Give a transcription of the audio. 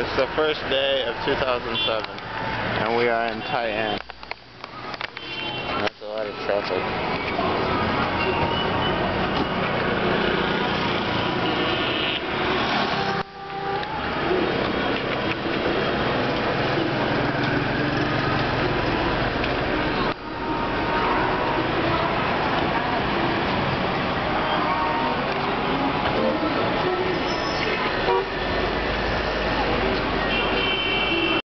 It's the first day of 2007, and we are in Tai'an. There's a lot of traffic.